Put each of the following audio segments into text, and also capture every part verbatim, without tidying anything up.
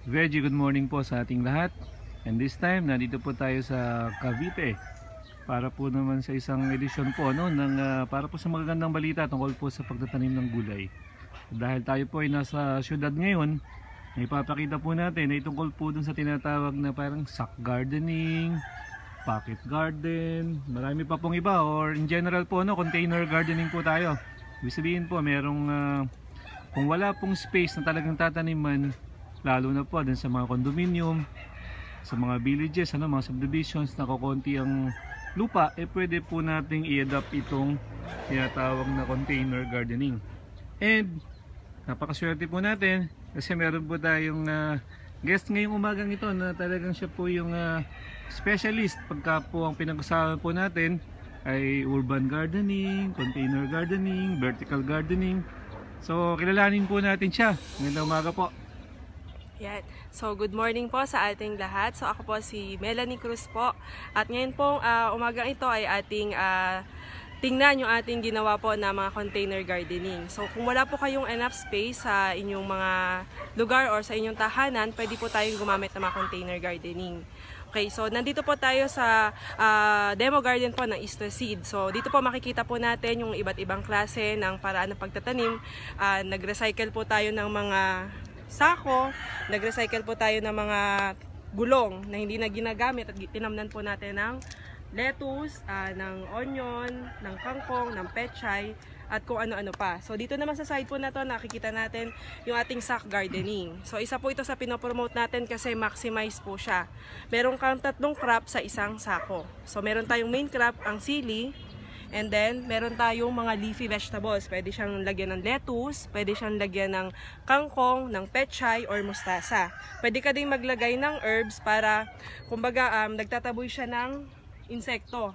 Veggie, good morning po sa ating lahat. And this time, nandito po tayo sa Cavite para po naman sa isang edisyon po no, ng, uh, para po sa magagandang balita tungkol po sa pagtatanim ng gulay. Dahil tayo po ay nasa syudad ngayon, ipapakita po natin na itungkol po dun sa tinatawag na parang sack gardening, pocket garden, marami pa pong iba, or in general po no, container gardening po tayo. Ibig sabihin po, merong uh, kung wala pong space na talagang tataniman, lalo na po dun sa mga condominium, sa mga villages, ano, mga subdivisions na kukunti ang lupa, eh pwede po nating i-adapt itong tinatawag na container gardening. And napakaswerte po natin kasi meron po tayong uh, guest ngayong umagang ito na talagang siya po yung uh, specialist pagka po ang pinag-usapan po natin ay urban gardening, container gardening, vertical gardening. So kilalanin po natin siya. Ngayong umaga po. Yan. So, good morning po sa ating lahat. So, ako po si Melanie Cruz po. At ngayon pong uh, umagang ito ay ating uh, tingnan yung ating ginawa po na mga container gardening. So, kung wala po kayong enough space sa inyong mga lugar or sa inyong tahanan, pwede po tayong gumamit ng mga container gardening. Okay, so nandito po tayo sa uh, demo garden po ng Easter Seed. So, dito po makikita po natin yung iba't ibang klase ng paraan ng pagtatanim. Uh, nag-recycle po tayo ng mga sako, nag-recycle po tayo ng mga gulong na hindi na ginagamit at tinamnan po natin ng lettuce, uh, ng onion, ng kangkong, ng pechay at kung ano-ano pa. So dito naman sa side po na to nakikita natin yung ating sack gardening. So isa po ito sa pinopromote natin kasi maximize po siya. Meron kang tatlong crop sa isang sako. So meron tayong main crop, ang sili. And then, meron tayong mga leafy vegetables. Pwede siyang lagyan ng lettuce, pwede siyang lagyan ng kangkong, ng pechay, or mustasa. Pwede ka din maglagay ng herbs para, kumbaga, um, nagtataboy siya ng insekto.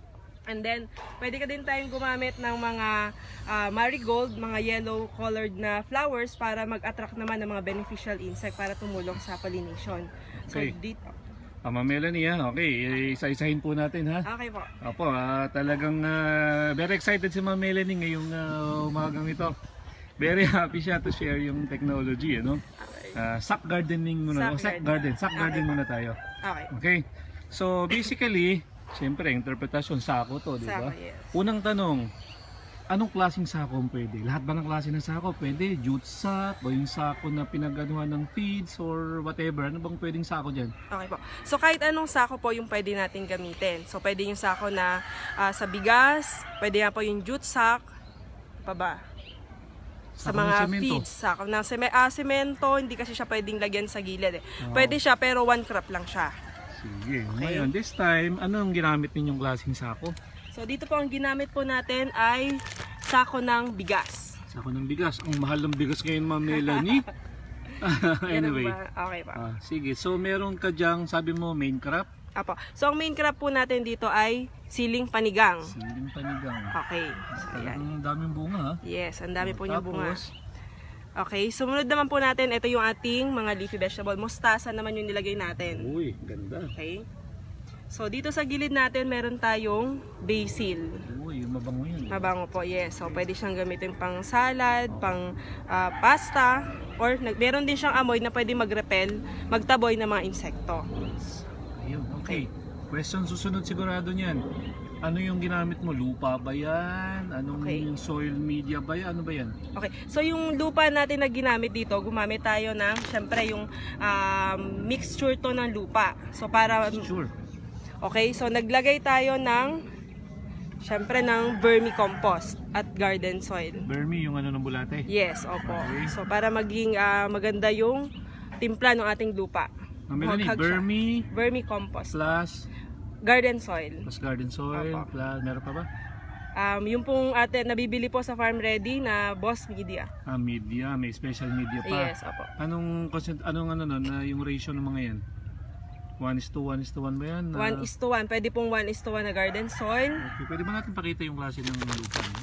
And then, pwede ka din tayong gumamit ng mga uh, marigold, mga yellow colored na flowers para mag-attract naman ng mga beneficial insect para tumulong sa pollination. So, okay. Dito. Mama Melanie, ha? Okay, isa-isahin po natin, ha? Okay po. Opo, uh, talagang uh, very excited si Mama Melanie ngayong uh, umagang ito. Very happy siya to share yung technology, ano? Okay. Uh, sack gardening muna. Sack, oh, sack garden. Sack okay. garden muna tayo. Okay. Okay. So, basically, siyempre, interpretasyon, sako to, di ba? Yes. Unang tanong, anong klaseng sako ang pwede? Lahat ba ng klase ng sako pwede? Jute sack o yung sako na pinaganuhan ng feeds or whatever? Ano bang pwedeng sako dyan? Okay po. So kahit anong sako po yung pwede natin gamitin. So pwede yung sako na uh, sa bigas, pwede nga po yung jute sack, pa ba? Sa sako mga feeds, sako ng seme ah, semento, hindi kasi siya pwedeng lagyan sa gilid eh. Oh. Pwede siya pero one crop lang siya. Sige. Okay. Ngayon, this time, anong ginamit ninyong klaseng sako? So dito po ang ginamit po natin ay sako ng bigas. Sako ng bigas. Ang mahal ng bigas ngayon, Ma'am Melanie. Anyway. Okay pa. Ah, sige. So meron ka diyang, sabi mo, main crop? Apo. So ang main crop po natin dito ay siling panigang. Siling panigang. Okay. So, ang daming bunga, ha? Yes, ang dami po niyang bunga. Okay, sumunod naman po natin, ito yung ating mga leafy vegetable. Mustasa naman yung nilagay natin. Uy, ganda. Okay. So, dito sa gilid natin, meron tayong basil. Uy, mabango yun. Mabango po, yes. So, pwede siyang gamitin pang salad, pang uh, pasta, or meron din siyang amoy na pwede mag-repel, magtaboy ng mga insekto. Ayun, okay. Question susunod sigurado niyan. Ano yung ginamit mo? Lupa ba yan? Anong okay. soil media ba yan? Ano ba yan? Okay. So, yung lupa natin na ginamit dito, gumamit tayo ng, syempre, yung um, mixture to ng lupa. So, para... Mixture. Okay, so naglagay tayo ng syempre ng vermicompost at garden soil. Vermi yung ano ng bulate? Yes, opo. Okay. So para maging uh, maganda yung timpla ng ating lupa. Melanie, vermi vermicompost plus garden soil. Plus garden soil, opo. Plus meron pa ba? Um, yung pong atin nabibili po sa Farm Ready na Boss Media. Ah, media, may special media pa. Yes, opo. Anong anong ano no, na yung ratio ng mga yan? one is to one is to one ba yan? one is to one. Pwede pong one is to one na garden soil. Okay. Pwede ba natin pakita yung klase ng lupa? No?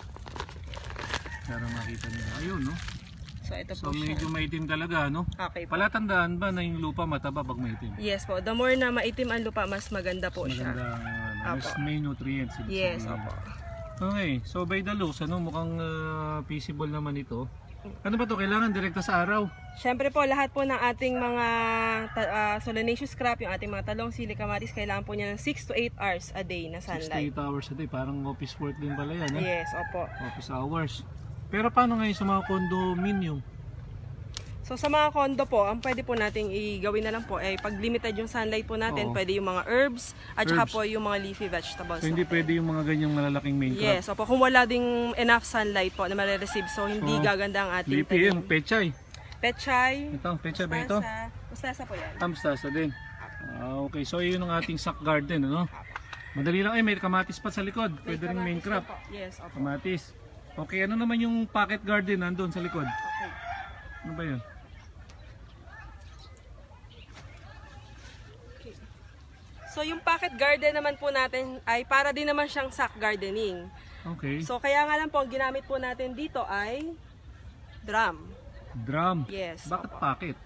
Para makita nila. Ayun, no? So, ito so po siya. medyo maitim talaga, no? Okay po. Palatandaan ba na yung lupa mataba pag maitim? Yes po. The more na maitim ang lupa, mas maganda po mas siya. Maganda. Mas may nutrients. Yes, opo. Okay. So, by the looks, ano, mukhang uh, feasible naman ito. Ano ba to? Kailangan direkta sa araw? Siyempre po, lahat po ng ating mga uh, solanaceous crop, yung ating mga talong, sili, kamatis, kailangan po niya ng six to eight hours a day na sunlight. six to eight hours a day, parang office work din pala yan. Eh? Yes, opo. Office hours. Pero paano ngayon sa mga condominium? So sa mga condo po, ang pwede po nating i-gawin na lang po ay pag limited yung sunlight po natin, Oo. pwede yung mga herbs at saka Herbs. po yung mga leafy vegetables. So hindi natin. pwede yung mga ganyang malalaking main crop? Yes, opo, kung wala ding enough sunlight po na mare-receive, so hindi So, gaganda ang ating Leafy yung pechay. Pechay. Ito, pechay ba ito? Mustasa. Mustasa po yan. Ah, mustasa din. Ah, okay, so yun ang ating sack garden, ano? Madali lang, eh, may kamatis pa sa likod. Pwede rin main crop. Yes, opo. Kamatis. Okay, ano naman yung pocket garden nandun sa likod? Okay. Ano ba yun? So yung pocket garden naman po natin ay para din naman siyang sack gardening. Okay. So kaya nga lang po ang ginamit po natin dito ay drum. Drum. Yes. Bakit pocket?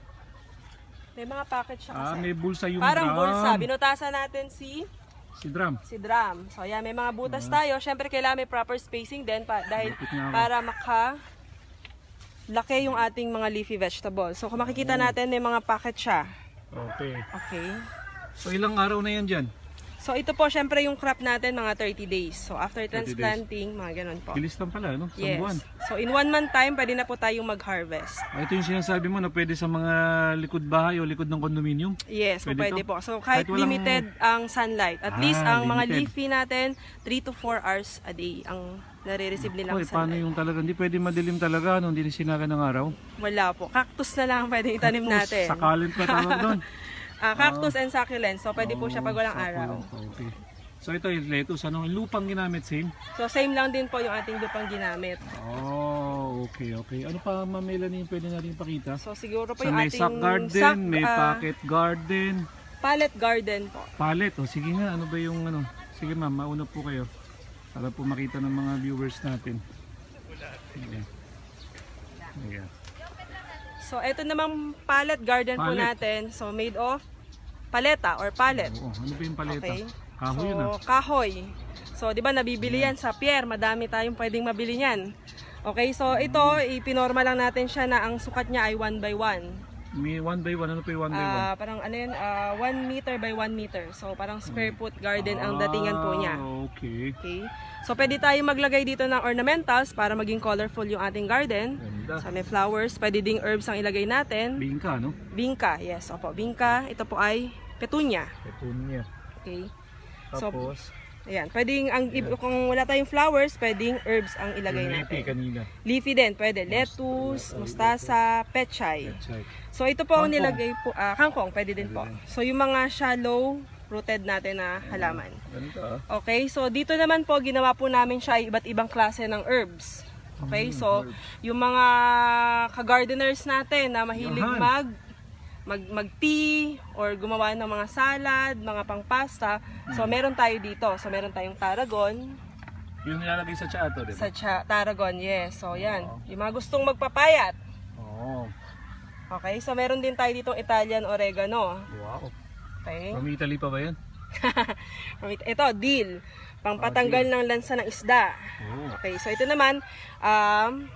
May mga pocket siya kasi. Ah, may bulsa yung Parang drum. bulsa. Binutasan natin si Si drum. si drum. So yan, may mga butas tayo. Syempre kailangan may proper spacing din pa, dahil Lapit nga ako. para maka laki yung ating mga leafy vegetables. So kung makikita natin may mga pocket siya. Okay. Okay. So ilang araw na yan dyan? So ito po syempre yung crop natin mga thirty days. So after thirty days. transplanting, mga ganun po. Bilis lang pala, no? Isang Yes. buwan. So in one month time, pwede na po tayong mag-harvest. Ah, ito yung sinasabi mo na pwede sa mga likod bahay o likod ng condominium? Yes, po, Pwede pwede to? po. So kahit, Kahit walang- limited ang sunlight, at Ah, least ang mga limited. leafy natin, three to four hours a day ang nare-receive nilang Okay, paano sunlight. yung talaga? Hindi pwede madilim talaga, no? Hindi sinaga ng araw? Wala po. Cactus na lang pwede itanim natin. Sakalin pa tawag doon. Ah, cactus and succulent. So pwede po siya pag walang araw. Succulent, okay. So ito yung lettuce, ano? Yung lupang ginamit, same? So same lang din po yung ating lupang ginamit. Oh, okay, okay. Ano pa, Ma'am Melanie, pwede natin pakita? So siguro po So yung may ating sack garden, sack, may ah, pocket garden, pallet garden po. pallet. O sige nga, ano ba yung ano? Sige ma'am, mauna po kayo. Para po makita ng mga viewers natin. Ayan. Ayan. So ito namang pallet garden po Pallet. natin. So made of paleta or pallet. Oo, ano ba yung paleta? Okay. Kahoy yun ah. So, kahoy. So, di ba nabibili yan sa pier. Madami tayong pwedeng mabili niyan. Okay, so ito, ipinorma lang natin siya na ang sukat niya ay one by one. May one by one, ano pa yung one by one? Ah, parang ano yun, ah, one meter by one meter. So, parang square foot garden ang datingan po niya. Ah, okay. Okay. So, pwede tayo maglagay dito ng ornamentals para maging colorful yung ating garden. Ganda. So, may flowers. Pwede ding herbs ang ilagay natin. Bingka, no? Bingka, yes. Opo, bingka. Ito po ay petunia. Petunia. Okay. So, Tapos, ayan, pwedeng ang kung wala tayong flowers, pwedeng herbs ang ilagay yung leafy natin. kanina. Leafy din, pwede lettuce, mustasa, pechay. Check. So ito po ang Kangkong. nilagay po, ah, kangkong, pwede din po. So yung mga shallow rooted natin na halaman. Ganito ah. Okay, so dito naman po ginawa po namin siya ay iba't ibang klase ng herbs. Okay, Mm, so herbs. yung mga ka-gardeners natin na mahilig Yahan. mag mag mag-tea or gumawa ng mga salad, mga pangpasta. So Mm. meron tayo dito. So meron tayong tarragon, Yung nilalagay sa tsa to, di ba? sa cha- tarragon, yes. So yan, Oo. yung mga gustong magpapayat. Oo. Okay, so meron din tayo ditong Italian oregano. Wow. Okay. From Italy pa ba yan? Ito, dill. Pangpatanggal ng lansa ng isda. Oh. Okay, so ito naman, um,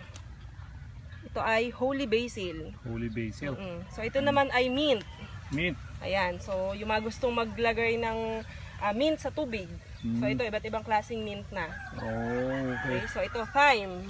ito ay holy basil. Holy basil. Mm. So ito naman ay mint. Mint. Ayan, so yung mga gustong maglagay ng ah, mint sa tubig. So Mm. ito, iba't ibang klaseng mint na. Oh, Okay, okay. so ito, thyme.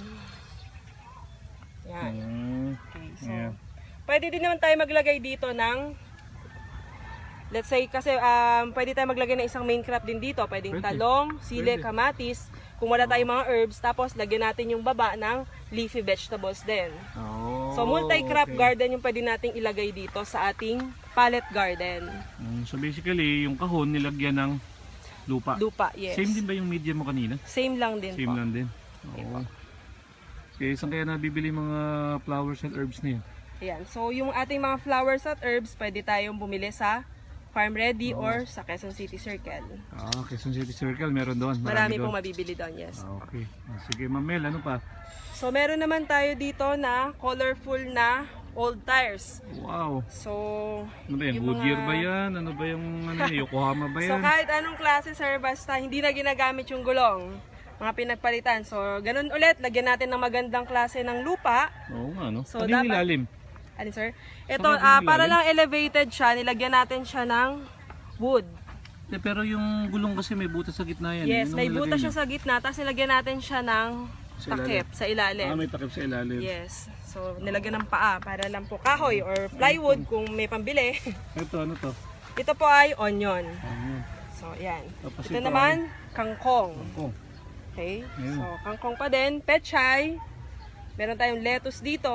Yan. Mm. Okay, so Yeah. pwede din naman tayo maglagay dito ng, let's say, kasi um, pwede tayo maglagay ng isang main crop din dito. Pwedeng Pwede. talong, sili, Pwede. kamatis. Kung wala tayong mga herbs, tapos lagyan natin yung baba ng leafy vegetables din. Oh, So multi-crop okay. garden yung pwede nating ilagay dito sa ating pallet garden. Mm, so basically, yung kahon nilagyan ng lupa. Lupa, yes. Same din ba yung medium mo kanina? Same lang din Same po. lang din. Oo. Okay, saan kaya nabibili mga flowers and herbs na yun? Ayan. So yung ating mga flowers at herbs, pwede tayong bumili sa Farm Ready Oh. or sa Quezon City Circle. Ah, Quezon City Circle, meron doon. Marami doon. pong mabibili doon, yes. Ah, okay. Ah, sige, Ma'am Mel, ano pa? So meron naman tayo dito na colorful na old tires. Wow. So Ano ba yan? yung Goodyear mga- ba yan? Ano ba yung ano, Yokohama ba So yan? kahit anong klase sir, basta hindi na ginagamit yung gulong. mga pinagpalitan. So, ganun ulit, lagyan natin ng magandang klase ng lupa. Oo nga, no? So, Pati yung dapat- ilalim. Ano, sir? Ito, Saka ah, yung para ilalim. lang elevated siya, nilagyan natin siya ng wood. Eh, pero yung gulong kasi may butas sa gitna yan. Yes, Yun ang may nilagay butas niyo. siya sa gitna, tapos nilagyan natin siya ng Sa takip sa ilalim. Ah, may takip sa ilalim. Yes. So, nilagyan ng paa para lang po kahoy or plywood kung may pambili. Ito, ano to? Ito po ay onion. Ano? So, yan. Tapos Ito ito naman, kangkong. Oh. Okay? Ayan. So, kangkong pa din. Pechay. Meron tayong lettuce dito.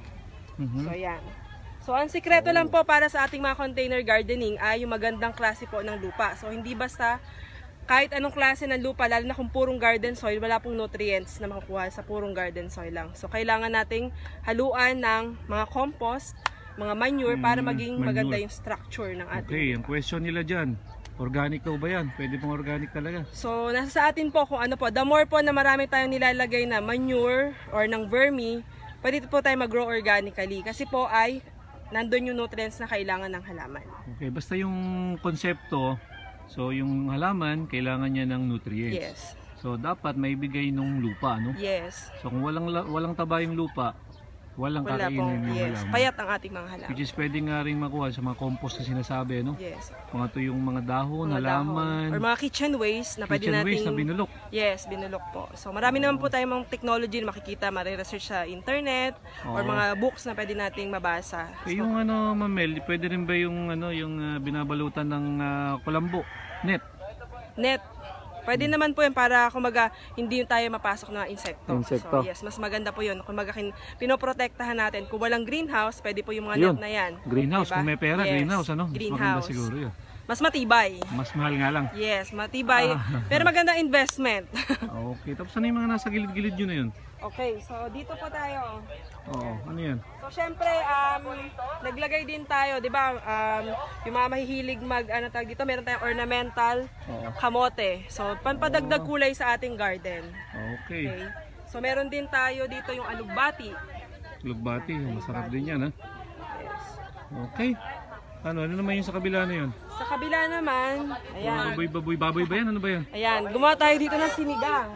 Mhm. So, yan. So, ang sikreto lang po para sa ating mga container gardening ay yung magandang klase po ng lupa. So, hindi basta kahit anong klase ng lupa, lalo na kung purong garden soil, wala pong nutrients na makukuha sa purong garden soil lang. So, kailangan nating haluan ng mga compost, mga manure, para Mm, maging manure. maganda yung structure ng ating Okay, ang lupa. question nila dyan, organic daw ba yan? Pwede pong organic talaga. So, nasa sa atin po kung ano po. The more po na marami tayong nilalagay na manure or ng vermi, pwede po tayo mag-grow organically. Kasi po ay nandun yung nutrients na kailangan ng halaman. Okay, basta yung konsepto, so yung halaman, kailangan niya ng nutrients. Yes. So dapat may bigay nung lupa, no? Yes. So kung walang la- walang taba yung lupa, walang Wala kakainin pong, yung yes. halaman. Payat ang ating mga halaman. Which is pwede nga rin makuha sa mga compost na sinasabi, no? Yes. Mga to yung mga dahon, Mga halaman, dahon. Or mga kitchen waste na pwede kitchen nating... waste na binulok. Yes, binulok po. So marami naman po tayong mga technology na makikita, mariresearch sa internet or Oo. mga books na pwede nating mabasa. Eh, yung ano, Mamel, pwede rin ba yung ano, yung ah, binabalutan ng ah, kulambo, net? Net. Pwede naman po yun para kumaga hindi tayo mapasok ng insekto. Insekto. So yes, mas maganda po yun. Kumaga kin- pinoprotektahan natin. Kung walang greenhouse, pwede po yung mga Yun. net na yan. Greenhouse, Diba? kung may pera, Yes, greenhouse, ano? Mas maganda greenhouse. siguro yun. Mas matibay. Mas mahal nga lang. Yes, matibay. Ah. Pero magandang investment. Okay, tapos ano yung mga nasa gilid-gilid yun na yun? Okay, so dito po tayo. Oo, ano yan? So syempre, um, naglagay din tayo, di ba, um, yung mga mahihilig mag, ano tawag dito, meron tayong ornamental Oo. kamote. So, panpadagdag kulay sa ating garden. Okay. Okay. So, meron din tayo dito yung alugbati. Lugbati, masarap din yan, ha? Yes. Okay. Ano, ano naman yung sa kabila na yun? Sa kabila naman, ayan. Baboy, baboy, baboy ba yan? Ano ba yan? Ayan, gumawa tayo dito ng sinigang.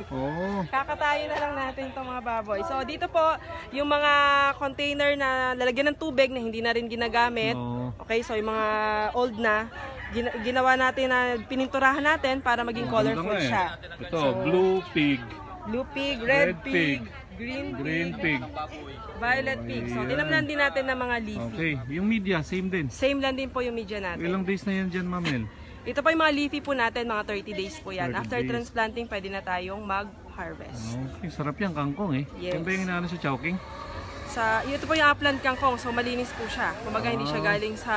Oo. Kakatayo na lang natin itong mga baboy. So, dito po, yung mga container na lalagyan ng tubig na hindi na rin ginagamit. Oo. Okay, so yung mga old na, gina- ginawa natin na pininturahan natin para maging Maganda colorful nga eh. siya. Ito, So, blue pig, blue pig, red, red pig, pig, green, green pig, pig. violet pig. So, Ayan. tinamnan din natin ng mga leafy. Okay, yung media, same din. Same lang din po yung media natin. Ilang days na yan dyan, Mamel? Ito pa yung mga leafy po natin, mga thirty days po yan. thirty After days. transplanting, pwede na tayong mag-harvest. Okay, sarap yan, kangkong eh. Yes. Yan ba yung inaano sa chowking? Sa, ito po yung upland kangkong, so malinis po siya. Kumaga hindi siya Ah. galing sa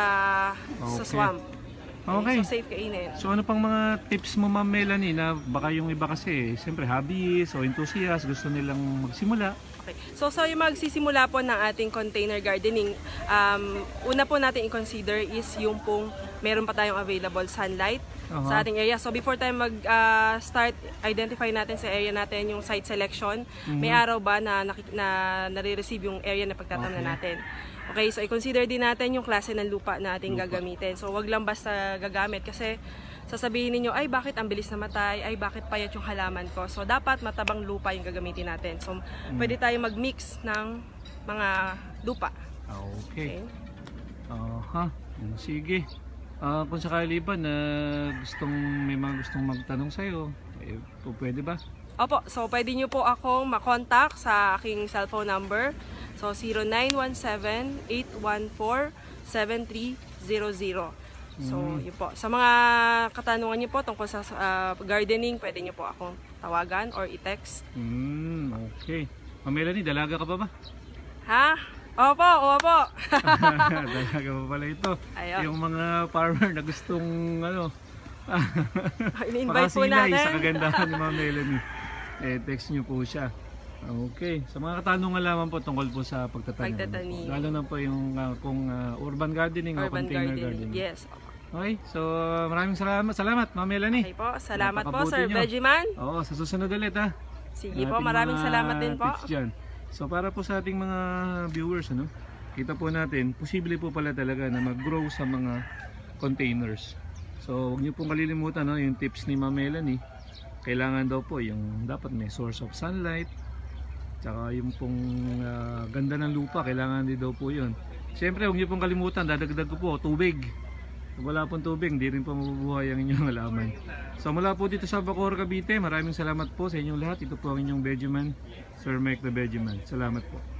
sa Okay. swamp. Okay. So safe kainin. So ano pang mga tips mo, Ma'am Melanie, na baka yung iba kasi, siyempre hobbyist o enthusiast, gusto nilang magsimula. Okay. So, so yung magsisimula po ng ating container gardening, um, una po natin i-consider is yung pong meron pa tayong available sunlight Aha. sa ating area. So before tayo mag-start, identify natin sa area natin yung site selection. May araw ba na, nakik- na nare-receive yung area na pagtatamnan Okay. natin. Okay, so i-consider din natin yung klase ng lupa na ating gagamitin. So wag lang basta gagamit kasi sasabihin niyo ay bakit ang bilis namatay, ay bakit payat yung halaman ko. So dapat matabang lupa yung gagamitin natin. So pwede tayo mag-mix ng mga lupa. Okay. Okay. Aha. Sige. Ah, kung sakali ba na gustong, may mga gustong magtanong sa'yo, eh, po pwede ba? Opo, so pwede niyo po akong makontak sa aking cellphone number. So zero nine one seven, eight one four, seven three zero zero. So yun po. Sa mga katanungan niyo po tungkol sa ah, gardening, pwede niyo po akong tawagan or i-text. Hmm, okay. Ma'am Melanie, dalaga ka pa ba? Ha? Opo, opo. Dalaga pa pala ito. Ayun. Yung mga farmer na gustong ano, In-invite po makasilay natin. sa kagandahan ni Ma'am Melanie. Eh, text nyo po siya. Okay. Sa mga katanungan lamang po tungkol po sa pagtatanim. Pagtatanim. Lalo na po yung ah, kung ah, urban gardening o Urban container gardening. gardening. Yes. Opo. Okay. So, maraming salamat. Salamat, Ma'am Melanie. Okay po. Salamat po, Napakabuti Sir nyo. Veggie Man. Oo, sa susunod ulit ha. Sige Ang po, ating maraming mga salamat din po. tips dyan. So para po sa ating mga viewers, ano, kita po natin, posible po pala talaga na mag-grow sa mga containers. So huwag niyo pong kalilimutan, no, yung tips ni Ma'am Melanie kailangan daw po yung dapat may source of sunlight, tsaka yung pong uh, ganda ng lupa, kailangan din daw po yun. Siyempre huwag niyo pong kalimutan, dadagdag ko po tubig. Kung wala pong tubig, hindi rin po mabubuhay ang inyong halaman. So mula po dito sa Bacoor, Cavite, maraming salamat po sa inyong lahat. Ito po ang inyong Veggie Man, Sir Mike the Veggie Man. Salamat po.